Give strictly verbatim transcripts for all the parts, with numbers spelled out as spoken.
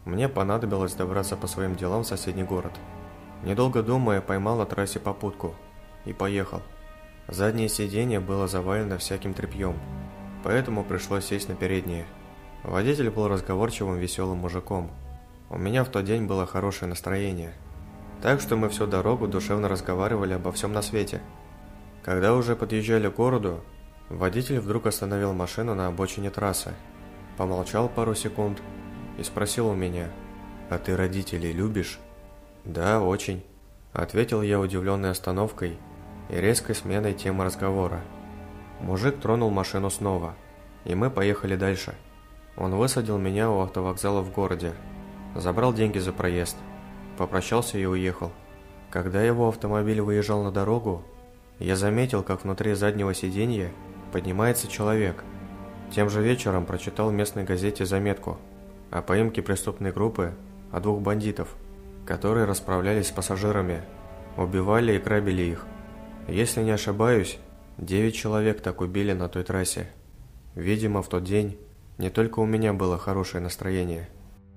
Мне понадобилось добраться по своим делам в соседний город. Недолго думая, поймал на трассе попутку и поехал. Заднее сиденье было завалено всяким тряпьем, поэтому пришлось сесть на переднее. Водитель был разговорчивым, веселым мужиком. У меня в тот день было хорошее настроение, так что мы всю дорогу душевно разговаривали обо всем на свете. Когда уже подъезжали к городу, водитель вдруг остановил машину на обочине трассы, помолчал пару секунд и спросил у меня: «А ты родителей любишь?» «Да, очень», — ответил я, удивленной остановкой и резкой сменой темы разговора. Мужик тронул машину снова, и мы поехали дальше. Он высадил меня у автовокзала в городе, забрал деньги за проезд, попрощался и уехал. Когда его автомобиль выезжал на дорогу, я заметил, как внутри заднего сиденья поднимается человек. Тем же вечером прочитал в местной газете заметку о поимке преступной группы от двух бандитов, которые расправлялись с пассажирами, убивали и грабили их. Если не ошибаюсь, девять человек так убили на той трассе. Видимо, в тот день не только у меня было хорошее настроение.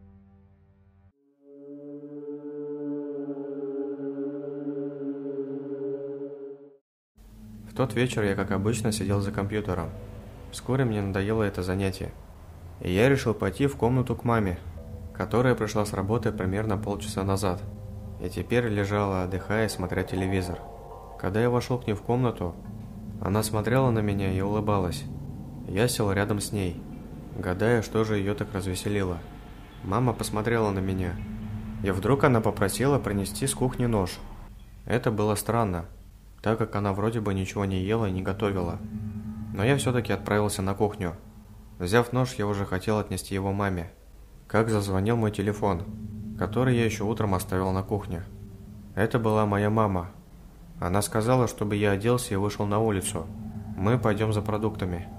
В тот вечер я, как обычно, сидел за компьютером. Вскоре мне надоело это занятие, и я решил пойти в комнату к маме, которая пришла с работы примерно полчаса назад, и теперь лежала, отдыхая, смотря телевизор. Когда я вошел к ней в комнату, она смотрела на меня и улыбалась. Я сел рядом с ней, гадая, что же ее так развеселило. Мама посмотрела на меня, и вдруг она попросила принести с кухни нож. Это было странно, так как она вроде бы ничего не ела и не готовила. Но я все-таки отправился на кухню. Взяв нож, я уже хотел отнести его маме, как зазвонил мой телефон, который я еще утром оставил на кухне. Это была моя мама. Она сказала, чтобы я оделся и вышел на улицу. Мы пойдем за продуктами.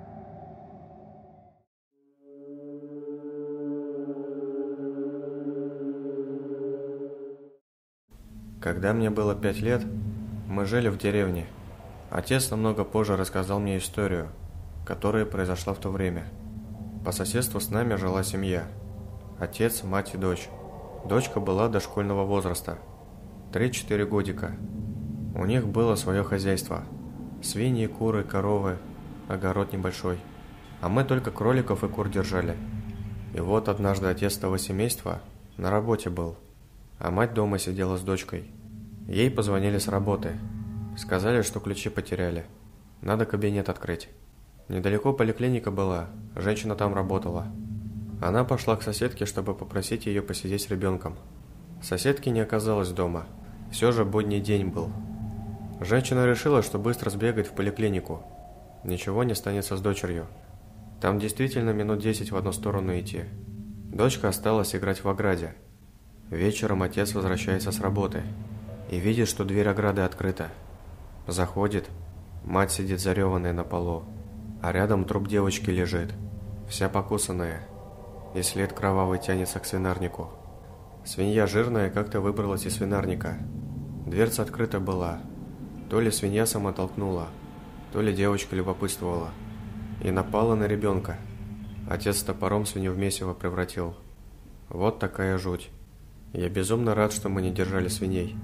Когда мне было пять лет, мы жили в деревне. Отец намного позже рассказал мне историю, которая произошла в то время. По соседству с нами жила семья. Отец, мать и дочь. Дочка была дошкольного возраста, три-четыре годика. У них было свое хозяйство. Свиньи, куры, коровы, огород небольшой. А мы только кроликов и кур держали. И вот однажды отец того семейства на работе был, а мать дома сидела с дочкой. Ей позвонили с работы. Сказали, что ключи потеряли. Надо кабинет открыть. Недалеко поликлиника была, женщина там работала. Она пошла к соседке, чтобы попросить ее посидеть с ребенком. Соседки не оказалось дома. Все же будний день был. Женщина решила, что быстро сбегает в поликлинику. Ничего не станется с дочерью. Там действительно минут десять в одну сторону идти. Дочка осталась играть в ограде. Вечером отец возвращается с работы и видит, что дверь ограды открыта. Заходит, мать сидит зареванная на полу, а рядом труп девочки лежит, вся покусанная, и след кровавый тянется к свинарнику. Свинья жирная как-то выбралась из свинарника. Дверца открыта была. То ли свинья сама толкнула, то ли девочка любопытствовала и напала на ребенка. Отец топором свинью в месиво превратил. Вот такая жуть. Я безумно рад, что мы не держали свиней.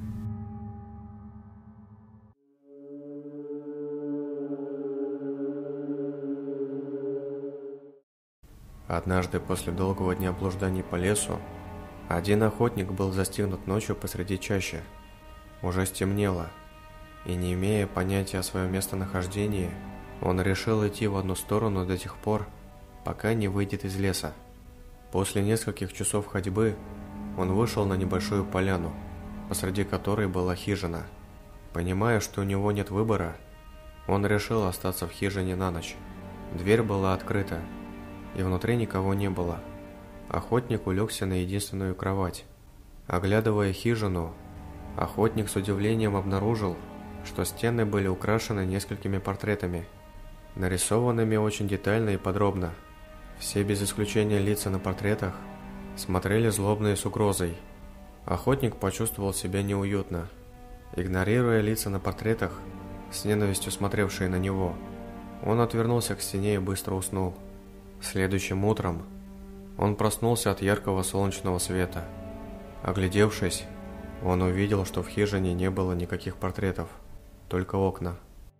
Однажды после долгого дня блужданий по лесу один охотник был застигнут ночью посреди чащи. Уже стемнело, и не имея понятия о своем местонахождении, он решил идти в одну сторону до тех пор, пока не выйдет из леса. После нескольких часов ходьбы он вышел на небольшую поляну, посреди которой была хижина. Понимая, что у него нет выбора, он решил остаться в хижине на ночь. Дверь была открыта, и внутри никого не было. Охотник улегся на единственную кровать. Оглядывая хижину, охотник с удивлением обнаружил, что стены были украшены несколькими портретами, нарисованными очень детально и подробно. Все без исключения лица на портретах смотрели злобно и с угрозой. Охотник почувствовал себя неуютно. Игнорируя лица на портретах, с ненавистью смотревшие на него, он отвернулся к стене и быстро уснул. Следующим утром Он проснулся от яркого солнечного света. Оглядевшись, он увидел, что в хижине не было никаких портретов, только окна.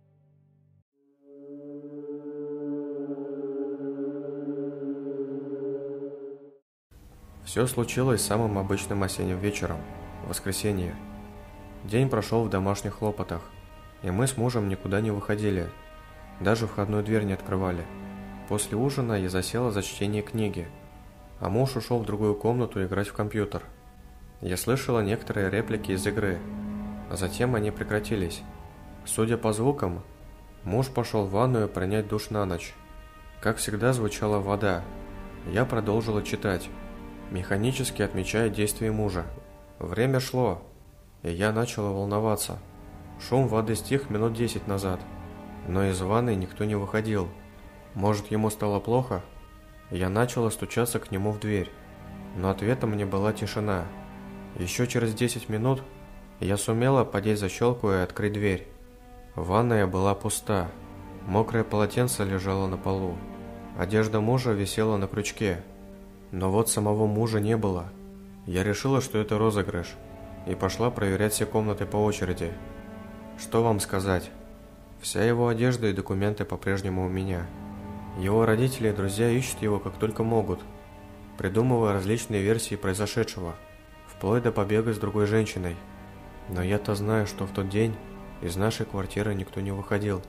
Все случилось самым обычным осенним вечером, в воскресенье. День прошел в домашних хлопотах, и мы с мужем никуда не выходили, даже входную дверь не открывали. После ужина я засела за чтение книги, а муж ушел в другую комнату играть в компьютер. Я слышала некоторые реплики из игры, а затем они прекратились. Судя по звукам, муж пошел в ванную принять душ на ночь. Как всегда, звучала вода. Я продолжила читать, механически отмечая действия мужа. Время шло, и я начала волноваться. Шум воды стих минут десять назад, но из ванной никто не выходил. Может, ему стало плохо? Я начала стучаться к нему в дверь, но ответом мне была тишина. Еще через десять минут я сумела подеть защелку и открыть дверь. Ванная была пуста, мокрое полотенце лежало на полу, одежда мужа висела на крючке. Но вот самого мужа не было. Я решила, что это розыгрыш, и пошла проверять все комнаты по очереди. Что вам сказать? Вся его одежда и документы по-прежнему у меня. Его родители и друзья ищут его как только могут, придумывая различные версии произошедшего, вплоть до побега с другой женщиной. Но я-то знаю, что в тот день из нашей квартиры никто не выходил.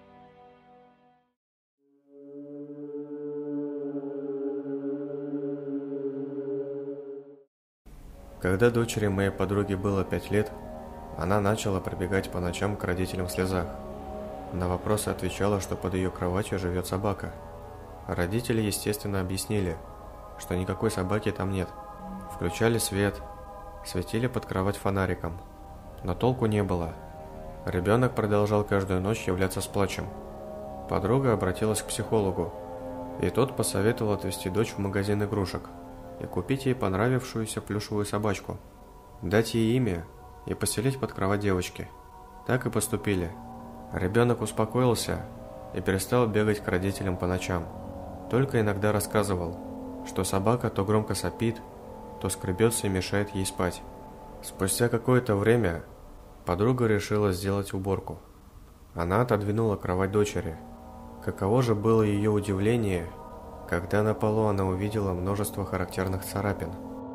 Когда дочери моей подруги было пять лет, она начала прибегать по ночам к родителям в слезах. На вопросы отвечала, что под ее кроватью живет собака. Родители, естественно, объяснили, что никакой собаки там нет. Включали свет, светили под кровать фонариком, но толку не было. Ребенок продолжал каждую ночь являться с плачем. Подруга обратилась к психологу, и тот посоветовал отвезти дочь в магазин игрушек и купить ей понравившуюся плюшевую собачку, дать ей имя и поселить под кровать девочки. Так и поступили. Ребенок успокоился и перестал бегать к родителям по ночам. Только иногда рассказывал, что собака то громко сопит, то скребется и мешает ей спать. Спустя какое-то время подруга решила сделать уборку. Она отодвинула кровать дочери. Каково же было ее удивление, когда на полу она увидела множество характерных царапин.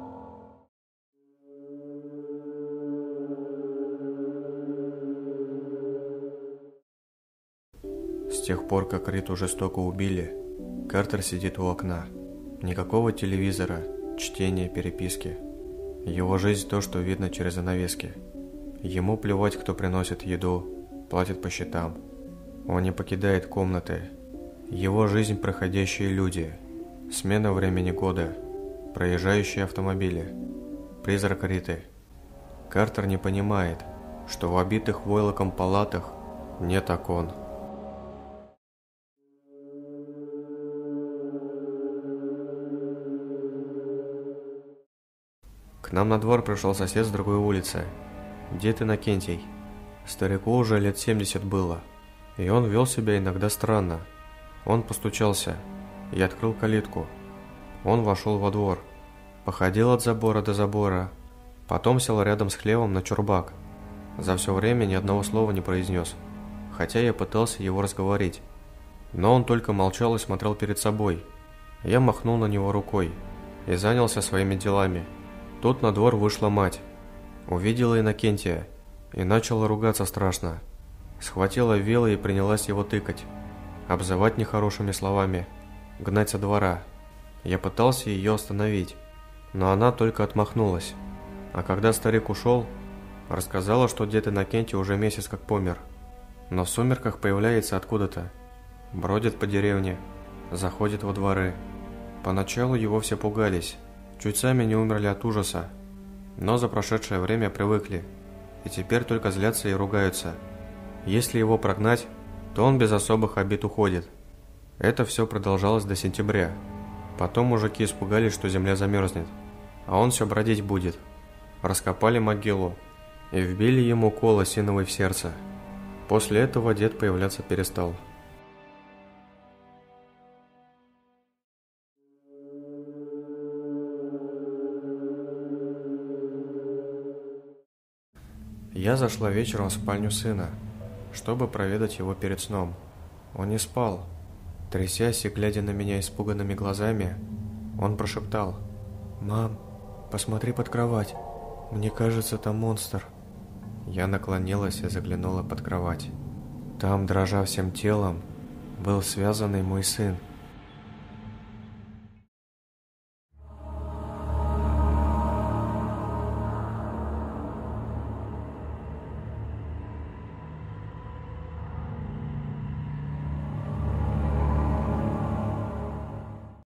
С тех пор, как Риту жестоко убили, Картер сидит у окна. Никакого телевизора, чтения, переписки. Его жизнь то, что видно через занавески. Ему плевать, кто приносит еду, платит по счетам. Он не покидает комнаты. Его жизнь – проходящие люди, смена времени года, проезжающие автомобили, призрак Риты. Картер не понимает, что в обитых войлоком палатах нет окон. К нам на двор пришел сосед с другой улицы, дед Иннокентий. Старику уже лет семьдесят было, и он вел себя иногда странно. Он постучался и открыл калитку. Он вошел во двор, походил от забора до забора, потом сел рядом с хлевом на чурбак. За все время ни одного слова не произнес, хотя я пытался его разговорить. Но он только молчал и смотрел перед собой. Я махнул на него рукой и занялся своими делами. Тут на двор вышла мать, увидела Иннокентия и начала ругаться страшно. Схватила вилы и принялась его тыкать, обзывать нехорошими словами, гнать со двора. Я пытался ее остановить, но она только отмахнулась. А когда старик ушел, рассказала, что дед Иннокентий уже месяц как помер, но в сумерках появляется откуда-то, бродит по деревне, заходит во дворы. Поначалу его все пугались, чуть сами не умерли от ужаса, но за прошедшее время привыкли, и теперь только злятся и ругаются. Если его прогнать, то он без особых обид уходит. Это все продолжалось до сентября. Потом мужики испугались, что земля замерзнет, а он все бродить будет. Раскопали могилу и вбили ему кол осиновый в сердце. После этого дед появляться перестал. Я зашла вечером в спальню сына, чтобы проведать его перед сном. Он не спал. Трясясь и глядя на меня испуганными глазами, он прошептал: «Мам, посмотри под кровать. Мне кажется, там монстр». Я наклонилась и заглянула под кровать. Там, дрожа всем телом, был связанный мой сын.